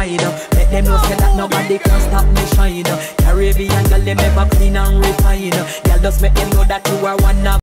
side. Make them know say that nobody can stop me shine. Caribbean girl, them ever clean and refine. Girl, just make them know that you are one of